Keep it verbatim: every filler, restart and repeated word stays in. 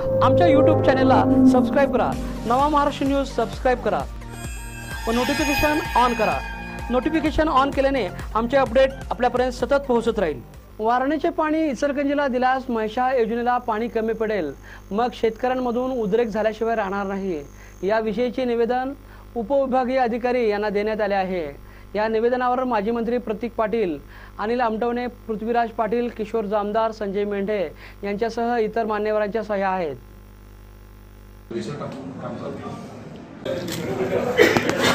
आमच्या यूट्यूब चॅनेलला सबस्क्राईब करा। नवा महाराष्ट्र न्यूज सबस्क्राईब करा व नोटिफिकेशन ऑन करा। नोटिफिकेशन ऑन केल्याने आमचे अपडेट आपल्यापर्यंत सतत पोहोचत राहील। वारणेचे पाणी इचलकरंजीला दिल्यास महिषा योजनेला पाणी कमी पडेल, मग शेतकऱ्यांमधून उद्रेक झाल्याशिवाय राहणार नाही। याविषयीचे निवेदन उपविभागीय अधिकारी यांना देण्यात आले आहे। या निवेदनावर माजी मंत्री प्रतीक पाटील, अनिल आमटवणे, पृथ्वीराज पाटील, किशोर जामदार, संजय मेंढे यांच्यासह इतर मान्यवरांच्या सह्या आहेत।